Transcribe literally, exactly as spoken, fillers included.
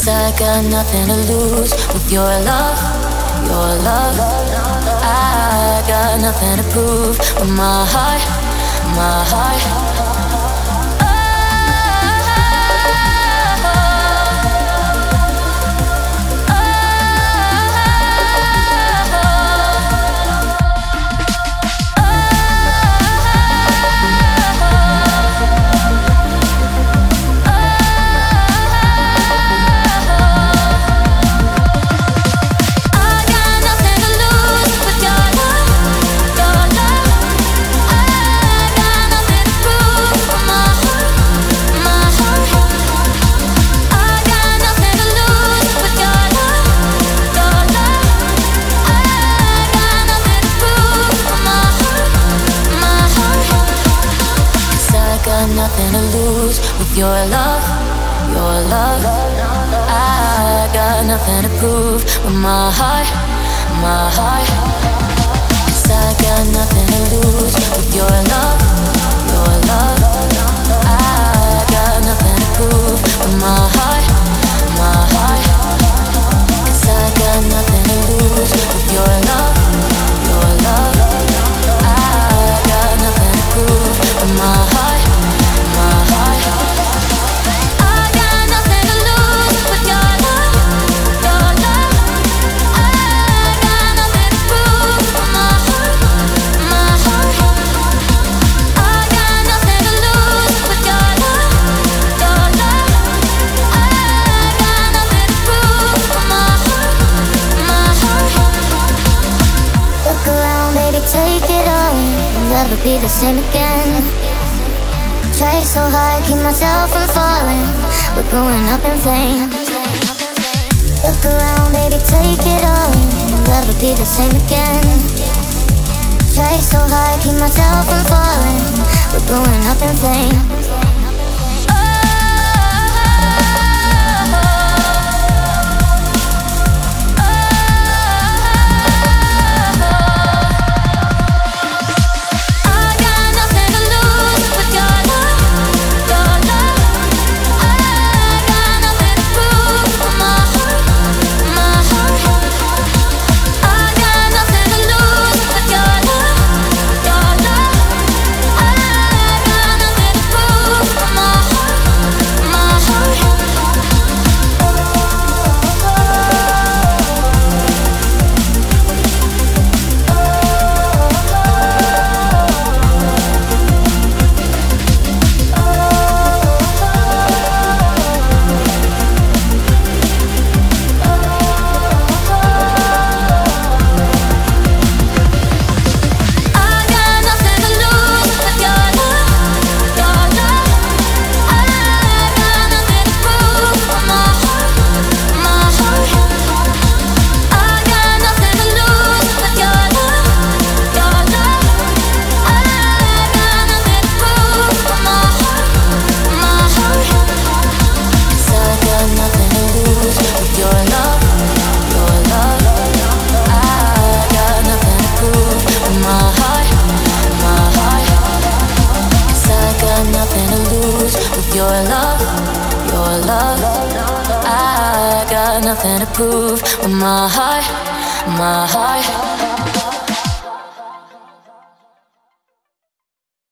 I got nothing to lose with your love, your love. I got nothing to prove with my heart, my heart. Nothing to lose with your love, your love. I got nothing to prove with my heart, my heart. 'Cause I got nothing to lose with your love, your love. I got nothing to prove with my heart, my heart. 'Cause I got nothing to lose with your love, your love. I got nothing to prove with my heart. Take it all, never be the same again. Try so hard, keep myself from falling. We're growing up in flames. Look around, baby, take it all, never be the same again. Try so hard, keep myself from falling. We're growing up in flames. Your love, your love. I got nothing to prove with my heart, my heart.